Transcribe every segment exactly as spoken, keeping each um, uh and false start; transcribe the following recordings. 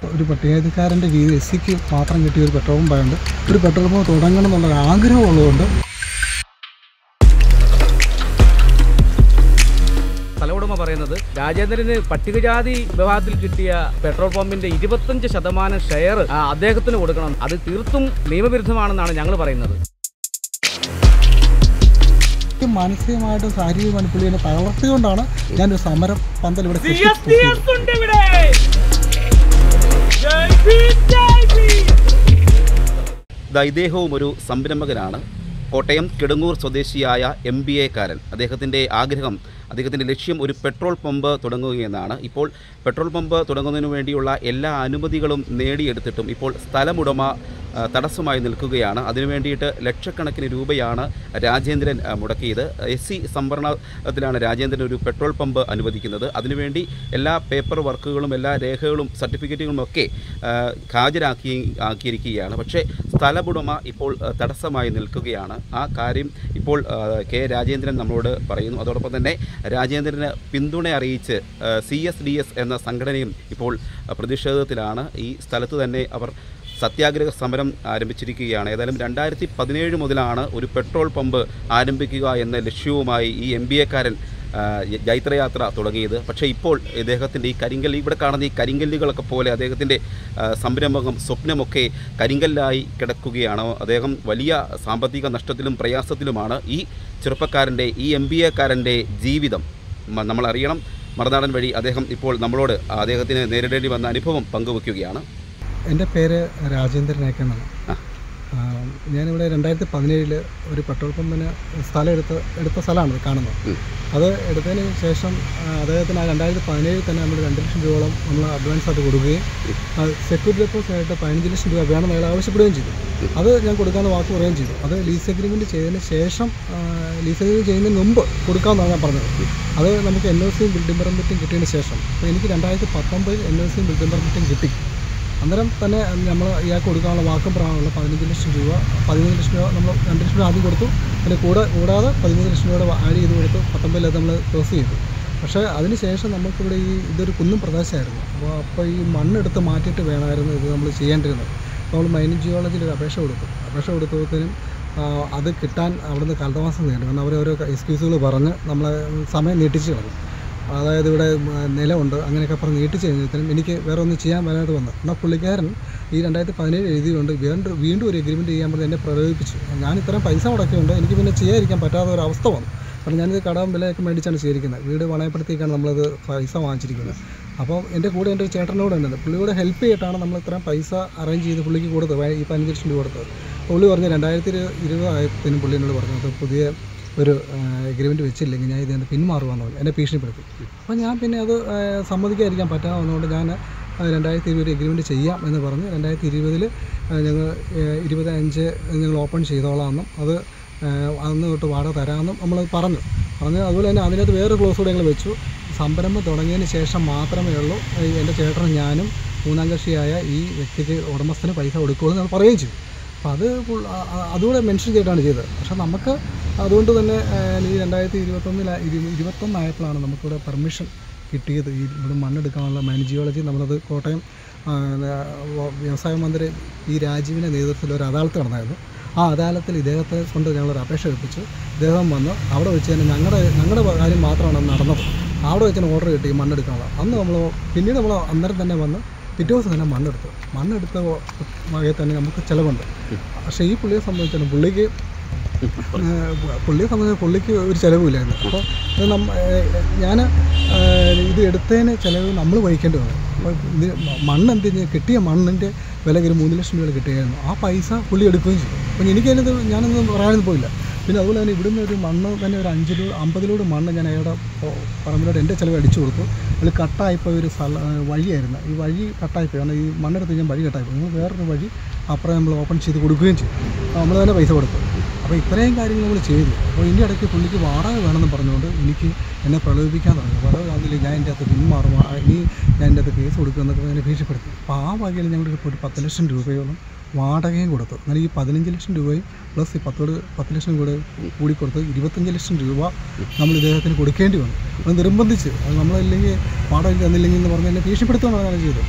ഒരു പട്ടികജാതിക്കാരൻ്റെ രീതി എസ് സിക്ക് മാത്രം കിട്ടിയ ഒരു പെട്രോൾ പമ്പുണ്ട്. ഒരു പെട്രോൾ പമ്പ് തുടങ്ങണം എന്നുള്ള ആഗ്രഹമുള്ളതുകൊണ്ട് സ്ഥലവുടമ പറയുന്നത് രാജേന്ദ്രന് പട്ടികജാതി വിഭാഗത്തിൽ കിട്ടിയ പെട്രോൾ പമ്പിന്റെ ഇരുപത്തഞ്ച് ശതമാനം ഷെയർ അദ്ദേഹത്തിന് കൊടുക്കണം. അത് തീർത്തും നിയമവിരുദ്ധമാണെന്നാണ് ഞങ്ങൾ പറയുന്നത്. മാനസികമായിട്ടും ശാരീരികമായിട്ടും പുള്ളി എന്നെ തളർത്തിക്കൊണ്ടാണ് ഞാനൊരു സമരം പന്തൽ ഇവിടെ ഇദ്ദേഹവും ഒരു സംരംഭകനാണ്. കോട്ടയം കിടങ്ങൂർ സ്വദേശിയായ എം ബി എക്കാരൻ. അദ്ദേഹത്തിൻ്റെ ആഗ്രഹം, അദ്ദേഹത്തിൻ്റെ ലക്ഷ്യം ഒരു പെട്രോൾ പമ്പ് തുടങ്ങുകയെന്നാണ്. ഇപ്പോൾ പെട്രോൾ പമ്പ് തുടങ്ങുന്നതിന് വേണ്ടിയുള്ള എല്ലാ അനുമതികളും നേടിയെടുത്തിട്ടും ഇപ്പോൾ സ്ഥലമുടമ തടസ്സമായി നിൽക്കുകയാണ്. അതിനു വേണ്ടിയിട്ട് ലക്ഷക്കണക്കിന് രൂപയാണ് രാജേന്ദ്രൻ മുടക്കിയത്. എസ് സി സംവരണത്തിലാണ് രാജേന്ദ്രൻ ഒരു പെട്രോൾ പമ്പ് അനുവദിക്കുന്നത്. അതിനുവേണ്ടി എല്ലാ പേപ്പർ വർക്കുകളും എല്ലാ രേഖകളും സർട്ടിഫിക്കറ്റുകളും ഒക്കെ ഹാജരാക്കി ആക്കിയിരിക്കുകയാണ്. പക്ഷേ സ്ഥലമുടമ ഇപ്പോൾ തടസ്സമായി നിൽക്കുകയാണ്. ആ കാര്യം ഇപ്പോൾ കെ രാജേന്ദ്രൻ നമ്മളോട് പറയുന്നു. അതോടൊപ്പം തന്നെ രാജേന്ദ്രന് പിന്തുണ അറിയിച്ച് സി എസ് ഡി എസ് എന്ന സംഘടനയും ഇപ്പോൾ പ്രതിഷേധത്തിലാണ്. ഈ സ്ഥലത്ത് തന്നെ അവർ സത്യാഗ്രഹ സമരം ആരംഭിച്ചിരിക്കുകയാണ്. ഏതായാലും രണ്ടായിരത്തി പതിനേഴ് മുതലാണ് ഒരു പെട്രോൾ പമ്പ് ആരംഭിക്കുക എന്ന ലക്ഷ്യവുമായി ഈ എം ബി എക്കാരൻ ജൈത്രയാത്ര തുടങ്ങിയത്. പക്ഷേ ഇപ്പോൾ ഇദ്ദേഹത്തിൻ്റെ ഈ കരിങ്കല്ല്, ഇവിടെ കാണുന്ന ഈ കരിങ്കല്ലുകളൊക്കെ പോലെ അദ്ദേഹത്തിൻ്റെ സംരംഭം സ്വപ്നമൊക്കെ കരിങ്കല്ലായി കിടക്കുകയാണ്. അദ്ദേഹം വലിയ സാമ്പത്തിക നഷ്ടത്തിലും പ്രയാസത്തിലുമാണ്. ഈ ചെറുപ്പക്കാരൻ്റെ, ഈ എം ബി എക്കാരൻ്റെ ജീവിതം നമ്മൾ അറിയണം. മറുനാടൻ വഴി അദ്ദേഹം ഇപ്പോൾ നമ്മളോട് അദ്ദേഹത്തിന് നേരിടേണ്ടി വന്ന അനുഭവം പങ്കുവയ്ക്കുകയാണ്. എൻ്റെ പേര് രാജേന്ദ്രനേക്കെന്നാണ്. ഞാനിവിടെ രണ്ടായിരത്തി പതിനേഴിൽ ഒരു പെട്രോൾ പമ്പിന് സ്ഥലം എടുത്ത് എടുത്ത സ്ഥലമാണ് കാണുന്നത്. അത് എടുത്തതിന് ശേഷം അദ്ദേഹത്തിന് ആ രണ്ടായിരത്തി പതിനേഴിൽ തന്നെ നമ്മൾ രണ്ട് ലക്ഷം രൂപയോളം നമ്മൾ അഡ്വാൻസ് ആയിട്ട് കൊടുക്കുകയും സെക്യൂരിറ്റി ഡെപ്പോസിറ്റ് ആയിട്ട് പതിനഞ്ച് ലക്ഷം രൂപ വേണമെന്ന് അയാൾ ആവശ്യപ്പെടുകയും ചെയ്തു. അത് ഞാൻ കൊടുക്കാമെന്ന് വാക്ക് പറയുകയും ചെയ്തു. അത് ലീസ് എഗ്രിമെൻറ്റ് ചെയ്തതിന് ശേഷം, ലീസ് എഗ്രിമെൻറ്റ് ചെയ്യുന്നതിന് മുമ്പ് കൊടുക്കാമെന്നാണ് ഞാൻ പറഞ്ഞത്. അത് നമുക്ക് എൻ ഒ സിയും ബിൽഡിംഗ് പെർമിറ്റും കിട്ടിയതിന് ശേഷം, അപ്പോൾ എനിക്ക് രണ്ടായിരത്തി പത്തൊമ്പതിൽ എൻ ഒ സിയും ബിൽഡിംഗ് പെർമിറ്റും കിട്ടി. അന്നേരം തന്നെ നമ്മൾ ഇയാൾക്ക് കൊടുക്കാനുള്ള വാക്കും പ്രകാരമുള്ള പതിനഞ്ച് ലക്ഷം രൂപ പതിമൂന്ന് ലക്ഷം രൂപ നമ്മൾ രണ്ട് ലക്ഷം രൂപ ആദ്യം കൊടുത്തു. പിന്നെ കൂടെ കൂടാതെ പതിമൂന്ന് ലക്ഷം രൂപയുടെ ആഡ് ചെയ്ത് കൊടുത്തു. പത്തൊമ്പതിൽ അത് നമ്മൾ ക്ലോസ് ചെയ്തു. പക്ഷേ അതിന് ശേഷം നമുക്കിവിടെ ഈ ഇതൊരു കുന്നും പ്രദേശമായിരുന്നു. അപ്പോൾ അപ്പോൾ ഈ മണ്ണെടുത്ത് മാറ്റിയിട്ട് വേണമായിരുന്നു ഇത് നമ്മൾ ചെയ്യേണ്ടിരുന്നത്. നമ്മൾ മൈനിങ് ജിയോളജിയിൽ ഒരു അപേക്ഷ കൊടുത്തു. അപേക്ഷ കൊടുത്തതിനും അത് കിട്ടാൻ അവിടുന്ന് കാലതാമസം നേരിടും. കാരണം അവർ ഓരോ എക്സ്ക്യൂസുകൾ പറഞ്ഞ് നമ്മളെ സമയം നീട്ടിച്ച് കളഞ്ഞു. അതായത് ഇവിടെ നിലമുണ്ട് അങ്ങനെയൊക്കെ പറഞ്ഞ് നീട്ടിച്ച് കഴിഞ്ഞാൽ എനിക്ക് വേറെ ഒന്നും ചെയ്യാൻ വരാതെ വന്നു. എന്നാൽ പുള്ളിക്കാരൻ ഈ രണ്ടായിരത്തി പതിനേഴ് എഴുതിയുകൊണ്ട് വീണ്ടും വീണ്ടും ഒരു എഗ്രിമെൻറ്റ് ചെയ്യാൻ പറഞ്ഞ് എന്നെ പ്രലോഭിപ്പിച്ചു. ഞാൻ ഇത്രയും പൈസ മുടക്കിയുണ്ട്, എനിക്ക് പിന്നെ ചെയ്യാതിരിക്കാൻ പറ്റാത്ത ഒരു അവസ്ഥ വന്നു. കാരണം ഞാനിത് കടം വിലയൊക്കെ മേടിച്ചാണ് ചെയ്തിരിക്കുന്നത്. വീട് പണയപ്പെടുത്തിയിട്ടാണ് നമ്മളത് പൈസ വാങ്ങിച്ചിരിക്കുന്നത്. അപ്പോൾ എൻ്റെ കൂടെ എൻ്റെ ഒരു ചേട്ടനോട് ഉണ്ട്, പുള്ളിയോട് ഹെൽപ്പ് ചെയ്തിട്ടാണ് നമ്മൾ ഇത്രയും പൈസ അറേഞ്ച് ചെയ്ത് പുള്ളിക്ക് കൊടുത്തത്, ഈ പതിനഞ്ച് ലക്ഷം രൂപ കൊടുത്തത്. പുള്ളി പറഞ്ഞ് രണ്ടായിരത്തി ഇരുപത് ആയതിനും പുള്ളി എന്നോട് പറഞ്ഞത് പുതിയ ഒരു എഗ്രിമെൻറ്റ് വെച്ചില്ലെങ്കിൽ ഞാൻ ഇതിന് പിന്മാറുവാന്ന് പറഞ്ഞു, എന്നെ ഭീഷണിപ്പെടുത്തി. അപ്പോൾ ഞാൻ പിന്നെ അത് സമ്മതിക്കാതിരിക്കാൻ പറ്റാവുന്നതുകൊണ്ട് ഞാൻ രണ്ടായിരത്തി ഇരുപത് എഗ്രിമെൻറ്റ് ചെയ്യാം എന്ന് പറഞ്ഞ് രണ്ടായിരത്തി ഇരുപതിൽ ഞങ്ങൾ ഇരുപത് അഞ്ച് ഞങ്ങൾ ഓപ്പൺ ചെയ്തോളാമെന്നും അത് അന്ന് തൊട്ട് വാടക തരാമെന്നും നമ്മൾ പറഞ്ഞു പറഞ്ഞു അതുപോലെ തന്നെ അതിനകത്ത് വേറെ ക്ലോസ് കൂടെ ഞങ്ങൾ വെച്ചു. സംരംഭം തുടങ്ങിയതിന് ശേഷം മാത്രമേ ഉള്ളൂ എൻ്റെ ചേട്ടനും ഞാനും മൂന്നാം കക്ഷിയായ ഈ വ്യക്തിക്ക് ഉടമസ്ഥന് പൈസ കൊടുക്കുകയുള്ളൂ എന്ന് പറയുകയും ചെയ്തു. അപ്പോൾ അത് അതുകൂടെ മെൻഷൻ ചെയ്തിട്ടാണ് ചെയ്തത്. പക്ഷേ നമുക്ക് അതുകൊണ്ട് തന്നെ ഈ രണ്ടായിരത്തി ഇരുപത്തൊന്നിൽ ഇരുപത്തൊന്നായപ്പോഴാണ് നമുക്കിവിടെ പെർമിഷൻ കിട്ടിയത്. ഈ ഇവിടെ മണ്ണെടുക്കാനുള്ള മൈനിങ് ജിയോളജി നമ്മളത് കോട്ടയം വ്യവസായ മന്ത്രി ഈ രാജീവിൻ്റെ നേതൃത്വത്തിൽ ഒരു അദാലത്ത് നടന്നായിരുന്നു. ആ അദാലത്തിൽ ഇദ്ദേഹത്തെ കൊണ്ട് ഞങ്ങളൊരു അപേക്ഷ വെപ്പിച്ചു. ഇദ്ദേഹം വന്ന് അവിടെ വെച്ച് തന്നെ ഞങ്ങളുടെ ഞങ്ങളുടെ കാര്യം മാത്രമാണ് നടന്നത്. അവിടെ വെച്ച് തന്നെ ഓർഡർ കിട്ടി മണ്ണെടുക്കാനുള്ള. അന്ന് നമ്മൾ പിന്നീട് നമ്മൾ അന്നേരം തന്നെ വന്ന് പിറ്റേ ദിവസം തന്നെ മണ്ണെടുത്തു. മണ്ണെടുത്ത വകയിൽ തന്നെ നമുക്ക് ചിലവുണ്ട്. പക്ഷേ ഈ പുള്ളിയെ സംബന്ധിച്ചാണ് പുള്ളിക്ക് പുള്ളിയെ സംബന്ധിച്ച് പുള്ളിക്ക് ഒരു ചിലവുമില്ലായിരുന്നു. അപ്പോൾ ഇത് നമ്മ ഞാൻ ഇത് എടുത്തതിന് ചിലവ് നമ്മൾ വഹിക്കേണ്ടി വന്നു. അപ്പോൾ ഇത് മണ്ണ് എന്ത് കഴിഞ്ഞാൽ കിട്ടിയ മണ്ണിൻ്റെ വില ഒരു മൂന്ന് ലക്ഷം രൂപ കിട്ടുകയായിരുന്നു. ആ പൈസ പുള്ളി എടുക്കുകയും ചെയ്തു. അപ്പോൾ എനിക്കതിനത് ഞാനൊന്നും പറയാനൊന്നും പോയില്ല. പിന്നെ അതുപോലെ തന്നെ ഇവിടുന്ന് ഒരു മണ്ണ് തന്നെ ഒരു അഞ്ചിലൂടെ അമ്പതിലൂടെ മണ്ണ് ഞാൻ അയാളുടെ പറമ്പിലോട്ട് എൻ്റെ ചിലവ് അടിച്ചു കൊടുത്തു. അതിൽ കട്ടായിപ്പോയി ഒരു സ്ഥല വഴിയായിരുന്നു. ഈ വഴി കട്ടായിപ്പോയി. കാരണം ഈ മണ്ണെടുത്ത് ഞാൻ വഴി കട്ടായിപ്പോയി. നമ്മൾ വേറൊരു വഴി അപ്പുറം നമ്മൾ ഓപ്പൺ ചെയ്ത് കൊടുക്കുകയും ചെയ്തു. നമ്മൾ തന്നെ പൈസ കൊടുത്തു. അപ്പോൾ ഇത്രയും കാര്യങ്ങൾ നമ്മൾ ചെയ്തു. അപ്പോൾ ഇതിൻ്റെ ഇടയ്ക്ക് പുള്ളിക്ക് വാടക വേണമെന്ന് പറഞ്ഞുകൊണ്ട് എനിക്ക് എന്നെ പ്രലോഭിപ്പിക്കാൻ തുടങ്ങി. വാടക വന്നില്ല, ഞാൻ എൻ്റെ അകത്ത് പിന്മാറും, ഇനി ഞാൻ എൻ്റെ അകത്ത് കേസ് കൊടുക്കുമെന്നൊക്കെ എന്നെ ഭീഷണിപ്പെടുത്തി. അപ്പോൾ ആ വകയിൽ ഞങ്ങൾക്ക് ഒരു പത്ത് ലക്ഷം രൂപയോളം വാടകയും കൊടുത്തു. അങ്ങനെ ഈ പതിനഞ്ച് ലക്ഷം രൂപയും പ്ലസ് ഈ പത്തോട് പത്ത് ലക്ഷം കൂടെ കൂടി കൊടുത്ത് ഇരുപത്തഞ്ച് ലക്ഷം രൂപ നമ്മൾ ഇദ്ദേഹത്തിന് കൊടുക്കേണ്ടി വന്നു. അത് നിർബന്ധിച്ച് അത് നമ്മളില്ലെങ്കിൽ വാടക തന്നില്ലെങ്കിൽ എന്ന് പറഞ്ഞ് എന്നെ ഭീഷണിപ്പെടുത്തുകയാണ് ചെയ്തത്.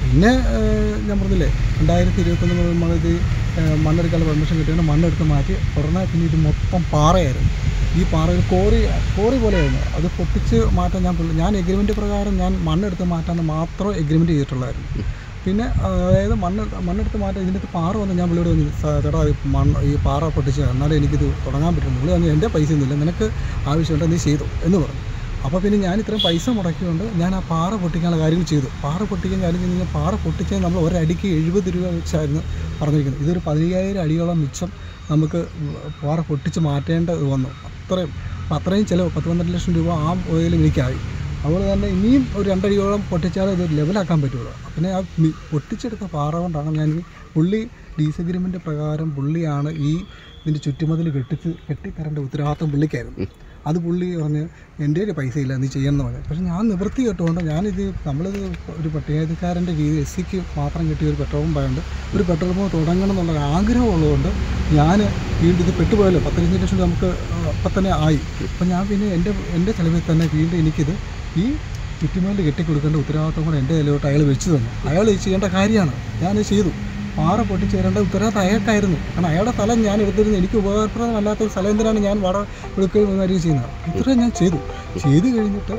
പിന്നെ ഞാൻ പറഞ്ഞില്ലേ രണ്ടായിരത്തി ഇരുപത്തൊന്ന് നമ്മളിത് മണ്ണെടുക്കാനുള്ള പെർമിഷൻ കിട്ടിയാണ് മണ്ണെടുത്ത് മാറ്റി ഉടനെ പിന്നെ ഇത് മൊത്തം പാറയായിരുന്നു. ഈ പാറ ഒരു കോറി കോറി പോലെയായിരുന്നു. അത് പൊട്ടിച്ച് മാറ്റാൻ ഞാൻ ഞാൻ എഗ്രിമെൻ്റ് പ്രകാരം ഞാൻ മണ്ണെടുത്ത് മാറ്റാൻ മാത്രം എഗ്രിമെൻറ്റ് ചെയ്തിട്ടുള്ളായിരുന്നു. പിന്നെ അതായത് മണ്ണ് മണ്ണെടുത്ത് മാറ്റാൻ ഇതിൻ്റെ പാറ വന്ന് ഞാൻ പുള്ളിയോട് പറഞ്ഞു, ചേട്ടാ മണ്ണ് ഈ പാറ പൊട്ടിച്ച് എന്നാലും എനിക്കിത് തുടങ്ങാൻ പറ്റുള്ളൂ. പുള്ളി പറഞ്ഞു എൻ്റെ പൈസ ഒന്നുമില്ല, നിനക്ക് ആവശ്യമുണ്ട് നീ ചെയ്തു എന്ന് പറഞ്ഞു. അപ്പോൾ പിന്നെ ഞാൻ ഇത്രയും പൈസ മുടക്കിക്കൊണ്ട് ഞാൻ ആ പാറ പൊട്ടിക്കാനുള്ള കാര്യങ്ങൾ ചെയ്തു. പാറ പൊട്ടിക്കാൻ കാര്യം ചെയ്ത് കഴിഞ്ഞാൽ പാറ പൊട്ടിച്ചാൽ നമ്മൾ ഒരടിക്ക് എഴുപത് രൂപ വെച്ചായിരുന്നു പറഞ്ഞിരിക്കുന്നത്. ഇതൊരു പതിനയ്യായിരം അടിയോളം മിച്ചം നമുക്ക് പാറ പൊട്ടിച്ച് മാറ്റേണ്ടത് വന്നു. അത്രയും അത്രയും ചിലവ് പത്ത് പന്ത്രണ്ട് ലക്ഷം രൂപ ആ ഓയിൽ എനിക്കായി. അതുപോലെ തന്നെ ഇനിയും ഒരു രണ്ടടിയോളം പൊട്ടിച്ചാൽ ഇത് ലെവലാക്കാൻ പറ്റുള്ളൂ. പിന്നെ ആ പൊട്ടിച്ചെടുത്ത പാറ കൊണ്ടാണ് ഞാൻ പുള്ളി ലീസ് അഗ്രിമെൻ്റ് പ്രകാരം പുള്ളിയാണ് ഈ ഇതിൻ്റെ ചുറ്റുമതിൽ കെട്ടിച്ച് കെട്ടിത്തരേണ്ട ഉത്തരവാദിത്വം പുള്ളിക്കായിരുന്നു. അത് പുള്ളി പറഞ്ഞ് എൻ്റെ ഒരു പൈസ ഇല്ല നീ ചെയ്യുമെന്ന് പറഞ്ഞു. പക്ഷേ ഞാൻ നിവൃത്തി കേട്ടുകൊണ്ട് ഞാനിത് നമ്മളിത് ഒരു പട്ടികജാതിക്കാരൻ്റെ രീതി എസ് സിക്ക് മാത്രം കിട്ടിയ ഒരു പെട്രോൾ പമ്പായതുകൊണ്ട് ഒരു പെട്രോൾ പമ്പ് തുടങ്ങണം എന്നുള്ള ആഗ്രഹം ഉള്ളതുകൊണ്ട് ഞാൻ വീണ്ടും ഇത് പെട്ടുപോയല്ലോ പത്തിരഞ്ച് ലക്ഷം നമുക്ക് അപ്പം തന്നെ ആയി. അപ്പം ഞാൻ പിന്നെ എൻ്റെ എൻ്റെ ചിലവിൽ തന്നെ വീണ്ടും എനിക്കിത് ഈ ചുറ്റുമേൽ കെട്ടിക്കൊടുക്കേണ്ട ഉത്തരവാദിത്വം കൂടെ എൻ്റെ ഇതിലോട്ട് അയാൾ വെച്ച് തന്നു. അയാൾ ചെയ്യേണ്ട കാര്യമാണ്, ഞാനത് ചെയ്തു. പാറ പൊട്ടിച്ചേരേണ്ട ഉത്തരവാദിത്തം അയാൾക്കായിരുന്നു. കാരണം അയാളുടെ സ്ഥലം ഞാൻ എടുത്തിരുന്നു. എനിക്ക് ഉപകാരപ്രദമല്ലാത്ത സ്ഥലം എന്തിനാണ് ഞാൻ വാടക എടുക്കുകയും കാര്യം ചെയ്യുന്നത്. ഇത്രയും ഞാൻ ചെയ്തു ചെയ്ത് കഴിഞ്ഞിട്ട്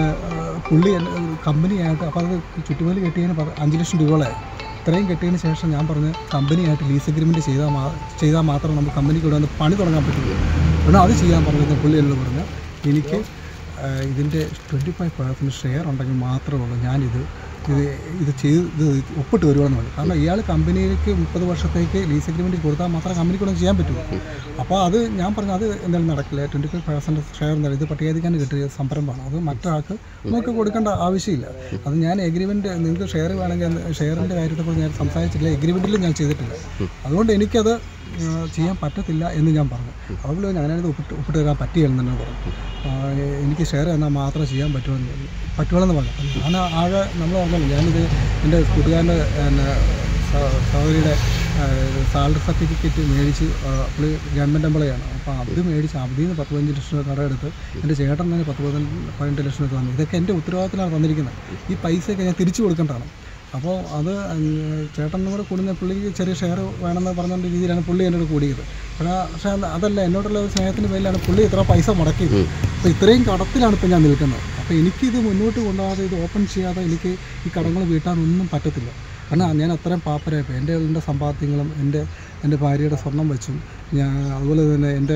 പുള്ളി കമ്പനിയായിട്ട് അപ്പോൾ അത് ചുറ്റുമേൽ കെട്ടിയതിന് അഞ്ച് ലക്ഷം രൂപകളായി. ഇത്രയും കെട്ടിയതിന് ശേഷം ഞാൻ പറഞ്ഞ് കമ്പനിയായിട്ട് ലീസ് അഗ്രിമെൻറ്റ് ചെയ്താൽ മാ ചെയ്താൽ മാത്രം നമുക്ക് കമ്പനിക്ക് ഇവിടെ വന്ന് പണി തുടങ്ങാൻ പറ്റുള്ളൂ. കാരണം അത് ചെയ്യാൻ പറഞ്ഞത് പുള്ളി എന്നോട് പറഞ്ഞ് എനിക്ക് ഇതിൻ്റെ ട്വൻറ്റി ഫൈവ് പെർസെൻറ്റ് ഷെയർ ഉണ്ടെങ്കിൽ മാത്രമേ ഉള്ളൂ ഞാനിത് ഇത് ഇത് ചെയ്ത് ഇത് ഒപ്പിട്ട് വരുവാന്ന് പറഞ്ഞു. കാരണം ഇയാൾ കമ്പനിയിലേക്ക് മുപ്പത് വർഷത്തേക്ക് ലീസ് അഗ്രിമെൻറ്റ് കൊടുത്താൽ മാത്രമേ കമ്പനിക്ക് ഒന്നും ചെയ്യാൻ പറ്റുള്ളൂ. അപ്പോൾ അത് ഞാൻ പറഞ്ഞു അത് എന്തായാലും നടക്കില്ല. ട്വൻറ്റി ഫൈവ് പെർസെൻറ്റ് ഷെയർ എന്തായാലും ഇത് പട്ടികജാതിക്കാൻ കിട്ടിയ സംരംഭമാണ്. അത് മറ്റൊരാൾക്ക് നമുക്ക് കൊടുക്കേണ്ട ആവശ്യമില്ല. അത് ഞാൻ എഗ്രിമെൻറ്റ് നിങ്ങൾക്ക് ഷെയർ വേണമെങ്കിൽ ഷെയറിൻ്റെ കാര്യത്തെക്കുറിച്ച് ഞാൻ സംസാരിച്ചിട്ടില്ല, എഗ്രിമെൻറ്റിലും ഞാൻ ചെയ്തിട്ടില്ല. അതുകൊണ്ട് എനിക്കത് ചെയ്യാൻ പറ്റത്തില്ല എന്ന് ഞാൻ പറഞ്ഞു. അതുപോലെ ഞാനത് ഒപ്പിട്ട് ഒപ്പിട്ട് തരാൻ പറ്റിയെന്ന് തന്നെ പറഞ്ഞു. എനിക്ക് ഷെയർ തന്നാൽ മാത്രമേ ചെയ്യാൻ പറ്റുമെന്ന് പറ്റുള്ളൂ പറഞ്ഞു. ഞാൻ ആകെ നമ്മൾ പറഞ്ഞല്ലോ ഞാനിത് എൻ്റെ കൂട്ടുകാരൻ്റെ പിന്നെ സഹോദരിയുടെ സാലറി സർട്ടിഫിക്കറ്റ് മേടിച്ച് പുള്ളി ഗവൺമെൻറ് എംപ്ലോയിയാണ്. അപ്പോൾ അത് മേടിച്ച് അതിൽ നിന്ന് പത്ത് പതിനഞ്ച് ലക്ഷം രൂപ കടമെടുത്ത് എൻ്റെ ചേട്ടൻ തന്നെ പത്ത് പതിനഞ്ച് പതിനെട്ട് ലക്ഷം രൂപ തന്നു. ഇതൊക്കെ എൻ്റെ ഉത്തരവാദിത്തത്തിലാണ് തന്നിരിക്കുന്നത്. ഈ പൈസയൊക്കെ ഞാൻ തിരിച്ചു കൊടുക്കേണ്ടതാണ്. അപ്പോൾ അത് ചേട്ടനും കൂടെ കൂടുന്ന പുള്ളിക്ക് ചെറിയ ഷെയർ വേണമെന്ന് പറഞ്ഞ രീതിയിലാണ് പുള്ളി എന്നോട് കൂടിയത്. പക്ഷേ പക്ഷേ അതല്ല എന്നോടുള്ള ഒരു സ്നേഹത്തിൻ്റെ പേരിലാണ് പുള്ളി ഇത്ര പൈസ മുടക്കിയത്. അപ്പോൾ ഇത്രയും കടത്തിലാണ് ഇപ്പോൾ ഞാൻ നിൽക്കുന്നത്. അപ്പോൾ എനിക്കിത് മുന്നോട്ട് കൊണ്ടുപോകാതെ ഇത് ഓപ്പൺ ചെയ്യാതെ എനിക്ക് ഈ കടങ്ങൾ വീട്ടാനൊന്നും പറ്റത്തില്ല. കാരണം ഞാൻ അത്രയും പാപ്പരായപ്പോൾ എൻ്റെ എൻ്റെ സമ്പാദ്യങ്ങളും എൻ്റെ എൻ്റെ ഭാര്യയുടെ സ്വർണം വെച്ചും ഞാൻ അതുപോലെ തന്നെ എൻ്റെ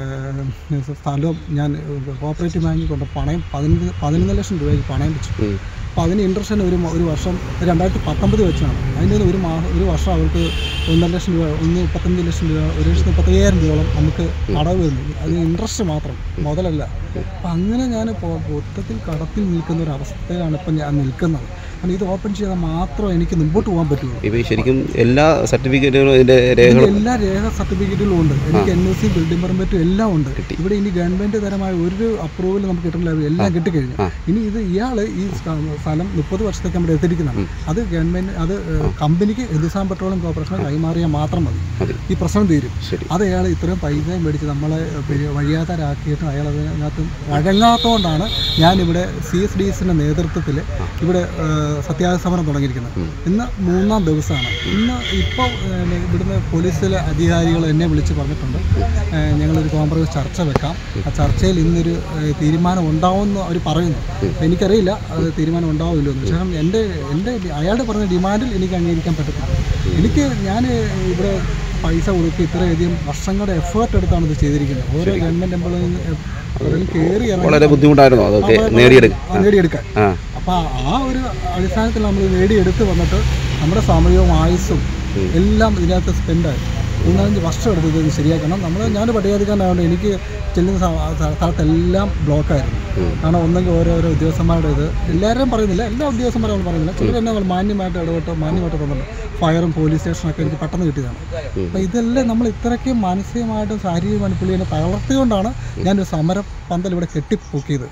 സ്ഥലവും ഞാൻ കോപ്പറേറ്റീവ് ബാങ്കിൽ കൊണ്ട് പണയം പതിനഞ്ച് പതിനൊന്ന് ലക്ഷം രൂപയ്ക്ക് പണയം വെച്ചു. അപ്പോൾ അതിന് ഇൻട്രസ്റ്റ് ഒരു ഒരു വർഷം രണ്ടായിരത്തി പത്തൊമ്പത് വെച്ചാണ്. അതിൻ്റെ ഒരു മാസം ഒരു വർഷം അവർക്ക് ഒന്നര ലക്ഷം രൂപ ഒന്ന് മുപ്പത്തഞ്ച് ലക്ഷം രൂപ ഒരു ലക്ഷത്തി മുപ്പത്തയ്യായിരം രൂപയോളം നമുക്ക് അടവ് വരുന്നു. അതിന് ഇൻട്രസ്റ്റ് മാത്രം, മുതലല്ല. അപ്പം അങ്ങനെ ഞാൻ മൊത്തത്തിൽ കടത്തിൽ നിൽക്കുന്ന ഒരു അവസ്ഥയിലാണ് ഇപ്പം ഞാൻ നിൽക്കുന്നത്. കാരണം ഇത് ഓപ്പൺ ചെയ്താൽ മാത്രമേ എനിക്ക് മുമ്പോട്ട് പോകാൻ പറ്റുള്ളൂ. ഇപ്പോൾ ശരിക്കും എല്ലാ സർട്ടിഫിക്കറ്റുകളും ഇതിൻ്റെ രേഖകളും എല്ലാ രേഖ സർട്ടിഫിക്കറ്റുകളും ഉണ്ട്. എനിക്ക് എൻ ഒ സി ബിൽഡിംഗ് പെർമിറ്റും എല്ലാം ഉണ്ട്. ഇവിടെ ഇനി ഗവൺമെൻറ് തരമായ ഒരു അപ്രൂവൽ നമുക്ക് കിട്ടില്ല, എല്ലാം കിട്ടിക്കഴിഞ്ഞു. ഇനി ഇത് ഇയാൾ ഈ സ്ഥലം മുപ്പത് വർഷത്തേക്ക് നമ്മുടെ എത്തിയിരിക്കുന്നതാണ്. അത് ഗവൺമെൻറ് അത് കമ്പനിക്ക് ഹിന്ദുസ്ഥാൻ പെട്രോളിയം കോർപ്പറേഷനെ കൈമാറിയാൽ മാത്രം മതി, ഈ പ്രശ്നം തീരും. അത് അയാൾ ഇത്രയും പൈസ മേടിച്ച് നമ്മളെ വഴിയാതരാക്കിയിട്ട് അയാൾ അതിനകത്ത് വഴങ്ങാത്തതുകൊണ്ടാണ് ഞാനിവിടെ സി എസ് ഡി എസിൻ്റെ നേതൃത്വത്തിൽ ഇവിടെ സത്യാഗ്രഹ സമരം തുടങ്ങിയിരിക്കുന്നത്. ഇന്ന് മൂന്നാം ദിവസമാണ്. ഇന്ന് ഇപ്പോൾ ഇവിടുന്ന് പോലീസിലെ അധികാരികൾ എന്നെ വിളിച്ച് പറഞ്ഞിട്ടുണ്ട്, ഞങ്ങളൊരു കോംപ്രമൈസ് ചർച്ച വെക്കാം, ആ ചർച്ചയിൽ ഇന്നൊരു തീരുമാനം ഉണ്ടാവുമെന്ന് അവർ പറയുന്നു. എനിക്കറിയില്ല അത് തീരുമാനം ഉണ്ടാവില്ലോ എന്ന്. പക്ഷേ എൻ്റെ എൻ്റെ അയാളുടെ പറഞ്ഞ ഡിമാൻഡിൽ എനിക്ക് അംഗീകരിക്കാൻ പറ്റത്തില്ല. എനിക്ക് ഞാൻ ഇവിടെ പൈസ കൊടുത്ത് ഇത്രയധികം വർഷങ്ങളുടെ എഫേർട്ട് എടുത്താണ് ഇത് ചെയ്തിരിക്കുന്നത്. ഓരോ ഗവൺമെൻറ് എംപ്ലോയി കയറി വളരെ ബുദ്ധിമുട്ടായിരുന്നു അതൊക്കെ നേടിയെടുക്കാൻ. അപ്പോൾ ആ ഒരു അടിസ്ഥാനത്തിൽ നമ്മൾ നേടിയെടുത്ത് വന്നിട്ട് നമ്മുടെ സമയവും ആയുസ്സും എല്ലാം ഇതിനകത്ത് സ്പെൻഡായി. മൂന്നാലഞ്ച് വർഷം എടുത്തത് ഇത് ശരിയാക്കണം. നമ്മൾ ഞാൻ പട്ടികജാതിക്കാരനായതുകൊണ്ട് എനിക്ക് ചെല്ലുന്ന സ്ഥലത്തെല്ലാം ബ്ലോക്കായിരുന്നു. കാരണം ഒന്നെങ്കിൽ ഓരോരോ ഉദ്യോഗസ്ഥന്മാരുടെ ഇത് എല്ലാവരും പറയുന്നില്ല, എല്ലാ ഉദ്യോഗസ്ഥന്മാരും നമ്മൾ പറയുന്നില്ല, ചിലർ എന്നെ മാന്യമായിട്ട് ഇടപെട്ട് മാന്യമായിട്ട് തന്നിട്ടുണ്ട്. ഫയറും പോലീസ് സ്റ്റേഷനൊക്കെ എനിക്ക് പെട്ടെന്ന് കിട്ടിയതാണ്. അപ്പോൾ ഇതെല്ലാം നമ്മൾ ഇത്രയ്ക്കും മാനസികമായിട്ടും ശാരീരികമായിട്ട് പുള്ളി എന്നെ തളർത്തിക്കൊണ്ടാണ് ഞാനൊരു സമര പന്തൽ ഇവിടെ കെട്ടിപ്പൊക്കിയത്.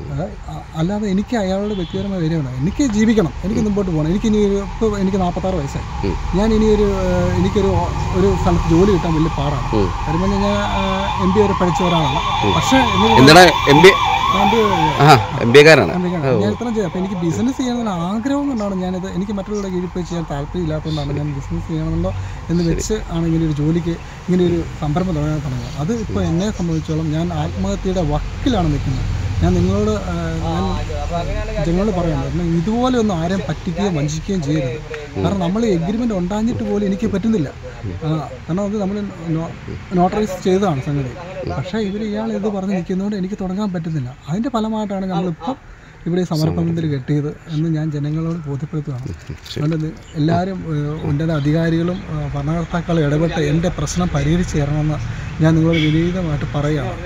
അല്ലാതെ എനിക്ക് അയാളുടെ വ്യക്തിപരമായ വരികയാണ്. എനിക്ക് ജീവിക്കണം, എനിക്ക് മുമ്പോട്ട് പോകണം. എനിക്കിനി ഒരു ഇപ്പോൾ എനിക്ക് നാൽപ്പത്താറ് വയസ്സായി. ഞാൻ ഇനിയൊരു എനിക്കൊരു ഒരു സ്ഥലത്ത് ജോലി കിട്ടാൻ വലിയ പാടാണ്. വരുമ്പോൾ ഞാൻ എം ബി വരെ പഠിച്ച ഒരാളാണ്. പക്ഷേ ആ എം ബി എക്കാരാണ്. ഞാൻ ഇത്രയും ചെയ്യാം. അപ്പോൾ എനിക്ക് ബിസിനസ് ചെയ്യണമെന്ന് ആഗ്രഹം കൊണ്ടാണ് ഞാനിത്. എനിക്ക് മറ്റുള്ളവരുടെ കീഴിൽ പോയി ചെയ്യാൻ താല്പര്യമില്ലാത്തതുകൊണ്ടാണ് ഞാൻ ബിസിനസ് ചെയ്യണമെന്നോ എന്ന് വെച്ച് ആണ് ഇങ്ങനെ ഒരു ജോലിക്ക് ഇങ്ങനെ ഒരു സംരംഭം തുടങ്ങാൻ തുടങ്ങുന്നത്. അത് ഇപ്പോൾ എന്നെ സംബന്ധിച്ചോളം ഞാൻ ആത്മഹത്യയുടെ വക്കിലാണ് നിൽക്കുന്നത്. ഞാൻ നിങ്ങളോട് ഞാൻ ജനങ്ങളോട് പറയാനുള്ളത് എന്നാൽ ഇതുപോലെ ഒന്നും ആരെയും പറ്റിക്കുകയും വഞ്ചിക്കുകയും ചെയ്യരുത്. കാരണം നമ്മൾ എഗ്രിമെൻ്റ് ഉണ്ടാഞ്ഞിട്ട് പോലും എനിക്ക് പറ്റുന്നില്ല. കാരണം അത് നമ്മൾ നോട്ടറൈസ് ചെയ്തതാണ് സംഗതി. പക്ഷേ ഇവർ ഇയാൾ ഇത് പറഞ്ഞ് നിൽക്കുന്നതുകൊണ്ട് എനിക്ക് തുടങ്ങാൻ പറ്റുന്നില്ല. അതിൻ്റെ ഫലമായിട്ടാണ് നമ്മളിപ്പം ഇവിടെ സമരപ്പന്തൽ കെട്ടിയത് എന്ന് ഞാൻ ജനങ്ങളോട് ബോധ്യപ്പെടുത്തുകയാണ്. അതുകൊണ്ട് എല്ലാവരും ഉന്നത അധികാരികളും ഭരണകർത്താക്കളും ഇടപെട്ട് എൻ്റെ പ്രശ്നം പരിഹരിച്ച് തരണമെന്ന് ഞാൻ നിങ്ങളോട് വിനീതമായിട്ട് പറയുകയാണ്.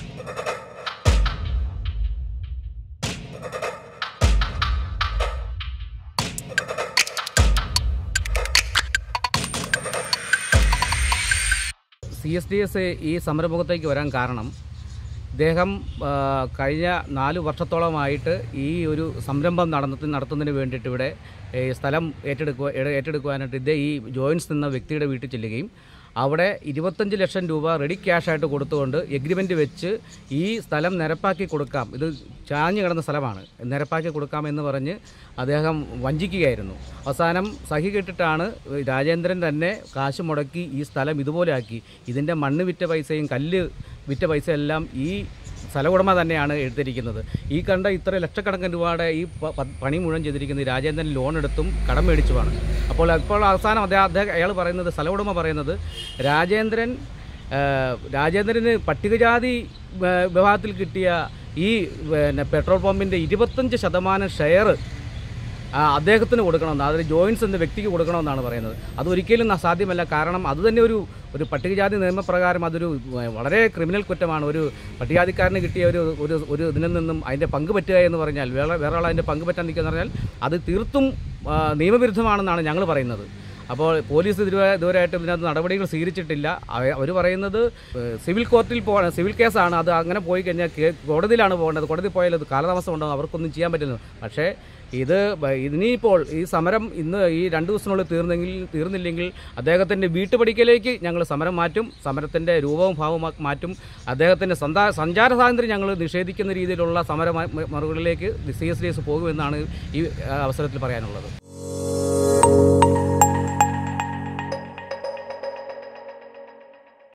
സി എസ് ഡി എസ് ഈ സമരമുഖത്തേക്ക് വരാൻ കാരണം ഇദ്ദേഹം കഴിഞ്ഞ നാല് വർഷത്തോളമായിട്ട് ഈ ഒരു സംരംഭം നടത്തി നടത്തുന്നതിന് വേണ്ടിയിട്ട് ഇവിടെ സ്ഥലം ഏറ്റെടുക്കുക ഏറ്റെടുക്കുവാനായിട്ട് ഇദ്ദേഹം ഈ ജോയിൻസ് നിന്ന വ്യക്തിയുടെ വീട്ടിൽ ചെല്ലുകയും അവിടെ ഇരുപത്തഞ്ച് ലക്ഷം രൂപ റെഡി ക്യാഷായിട്ട് കൊടുത്തുകൊണ്ട് എഗ്രിമെൻറ്റ് വെച്ച് ഈ സ്ഥലം നിരപ്പാക്കി കൊടുക്കാം, ഇത് ചാഞ്ഞു കിടന്ന സ്ഥലമാണ്, നിരപ്പാക്കി കൊടുക്കാമെന്ന് പറഞ്ഞ് അദ്ദേഹം വഞ്ചിക്കുകയായിരുന്നു. അവസാനം സഹി കെട്ടിട്ടാണ് രാജേന്ദ്രൻ തന്നെ കാശ് മുടക്കി ഈ സ്ഥലം ഇതുപോലെ ആക്കി. ഇതിൻ്റെ മണ്ണ് വിറ്റ പൈസയും കല്ല് വിറ്റ പൈസ എല്ലാം ഈ സ്ഥല ഉടമ തന്നെയാണ് എടുത്തിരിക്കുന്നത്. ഈ കണ്ട ഇത്ര ലക്ഷക്കണക്കിന് രൂപയുടെ ഈ പണി മുഴുവൻ ചെയ്തിരിക്കുന്നത് രാജേന്ദ്രൻ ലോൺ എടുത്തും കടം മേടിച്ചുമാണ്. അപ്പോൾ ഇപ്പോൾ അവസാനം അദ്ദേഹം അദ്ദേഹം അയാൾ പറയുന്നത്, സ്ഥല ഉടമ പറയുന്നത്, രാജേന്ദ്രൻ രാജേന്ദ്രന് പട്ടികജാതി വിഭാഗത്തിൽ കിട്ടിയ ഈ പിന്നെ പെട്രോൾ പമ്പിൻ്റെ ഇരുപത്തഞ്ച് ശതമാനം ഷെയർ അദ്ദേഹത്തിന് കൊടുക്കണമെന്ന്, അതിൽ ജോയിൻസ് എന്ന വ്യക്തിക്ക് കൊടുക്കണമെന്നാണ് പറയുന്നത്. അതൊരിക്കലും സാധ്യമല്ല. കാരണം അതുതന്നെ ഒരു ഒരു പട്ടികജാതി നിയമപ്രകാരം അതൊരു വളരെ ക്രിമിനൽ കുറ്റമാണ്. ഒരു പട്ടികജാതിക്കാരന് കിട്ടിയ ഒരു ഒരു ഒരു ഇതിൽ നിന്നും അതിൻ്റെ പങ്ക് പറ്റുക എന്ന് പറഞ്ഞാൽ, വേറെ വേറെ ആൾ അതിൻ്റെ പങ്ക് പറ്റാൻ നിൽക്കുക എന്ന് പറഞ്ഞാൽ അത് തീർത്തും നിയമവിരുദ്ധമാണെന്നാണ് ഞങ്ങൾ പറയുന്നത്. അപ്പോൾ പോലീസ് ഇതുവരെ ഇതുവരെയായിട്ട് ഇതിനകത്ത് നടപടികൾ സ്വീകരിച്ചിട്ടില്ല. അവർ പറയുന്നത് സിവിൽ കോർട്ടിൽ പോകണം, സിവിൽ കേസാണ്, അത് അങ്ങനെ പോയി കഴിഞ്ഞാൽ കോടതിയിലാണ് പോകേണ്ടത്, കോടതി പോയാൽ അത് കാലതാമസം ഉണ്ടാകും, അവർക്കൊന്നും ചെയ്യാൻ പറ്റുന്നു. പക്ഷേ ഇത് ഇനിയിപ്പോൾ ഈ സമരം ഇന്ന് ഈ രണ്ട് ദിവസത്തിനുള്ളിൽ തീർന്നെങ്കിൽ തീർന്നില്ലെങ്കിൽ അദ്ദേഹത്തിൻ്റെ വീട്ടുപടിക്കലേക്ക് ഞങ്ങൾ സമരം മാറ്റും, സമരത്തിൻ്റെ രൂപവും ഭാവവും മാറ്റും. അദ്ദേഹത്തിൻ്റെ സന്ധാ സഞ്ചാര സ്വാതന്ത്ര്യം ഞങ്ങൾ നിഷേധിക്കുന്ന രീതിയിലുള്ള സമര മറുകളിലേക്ക് സി എസ് ഡി എസ് പോകുമെന്നാണ് ഈ അവസരത്തിൽ പറയാനുള്ളത്.